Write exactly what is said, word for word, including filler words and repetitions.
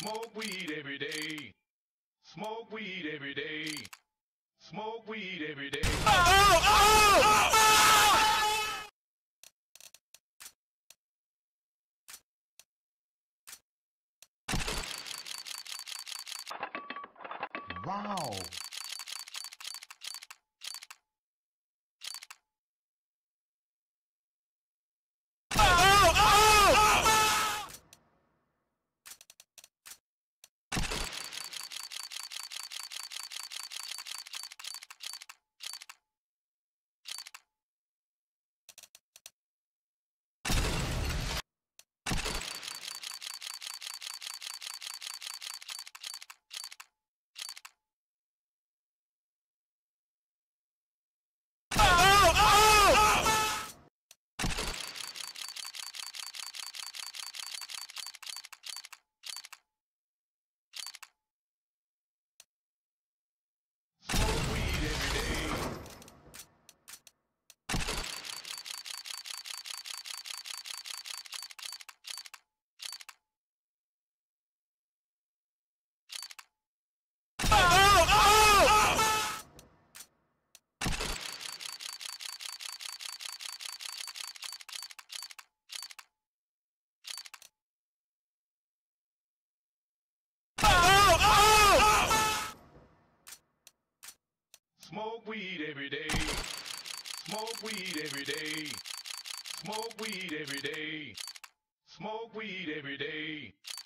Smoke weed every day. Smoke weed every day. Smoke weed every day. Oh, oh, oh, oh! Wow. Smoke weed every day. Smoke weed every day. Smoke weed every day. Smoke weed every day.